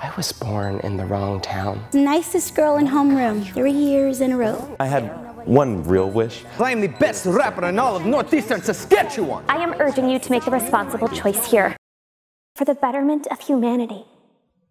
I was born in the wrong town. Nicest girl in homeroom, 3 years in a row. I had one real wish. I am the best rapper in all of northeastern Saskatchewan. I am urging you to make the responsible choice here. For the betterment of humanity.